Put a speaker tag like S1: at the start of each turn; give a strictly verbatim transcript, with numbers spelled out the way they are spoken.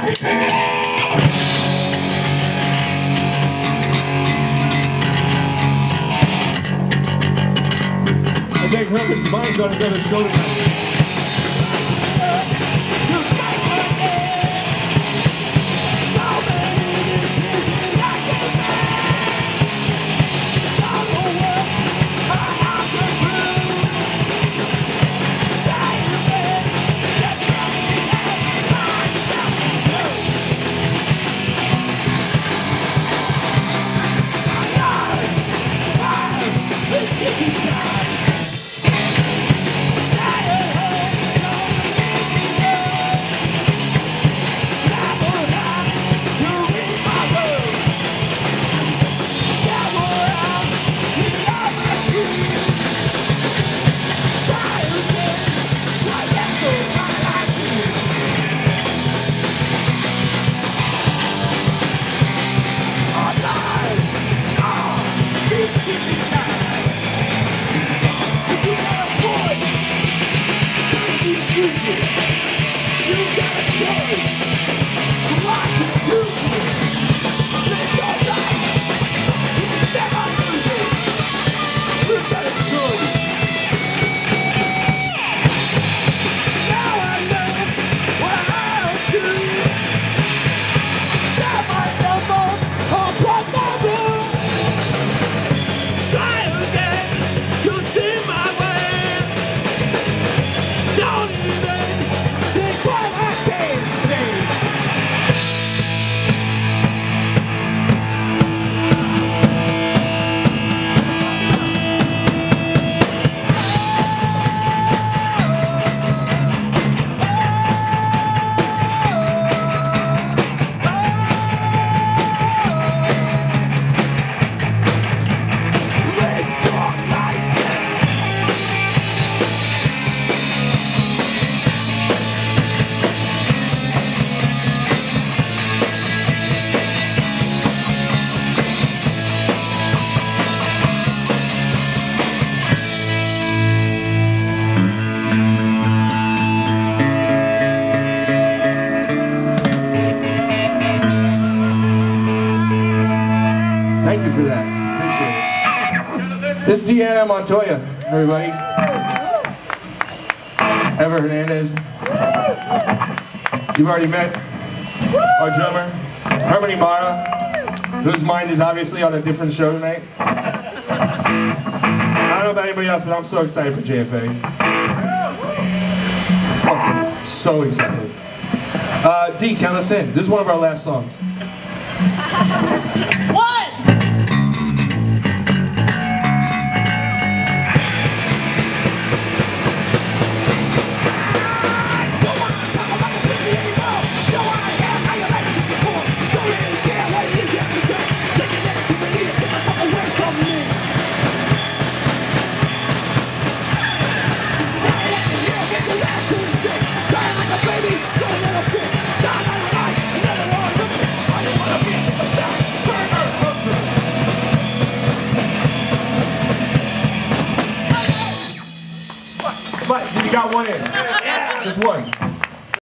S1: I think Herman's mind's on his other shoulder now. Thank you for that. Appreciate it. This is Deanna Montoya, everybody. Ever Hernandez. You've already met our drummer, Herman Ibarra, whose mind is obviously on a different show tonight. I don't know about anybody else, but I'm so excited for J F A. Fucking so excited. Uh, D, count us in. This is one of our last songs.
S2: What?
S1: But you got one in. Yeah. Just one.